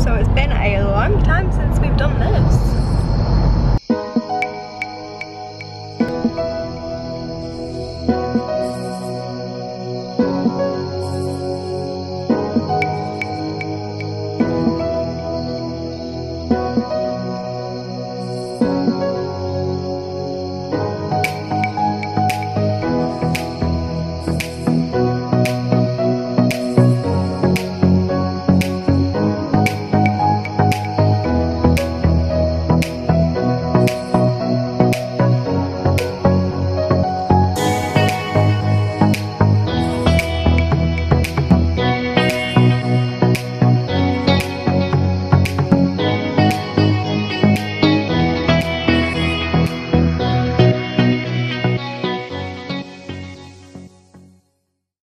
So it's been a long time since we've done this.